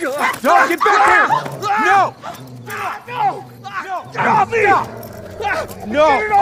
No, get back here! No! No! No! Get off me! No!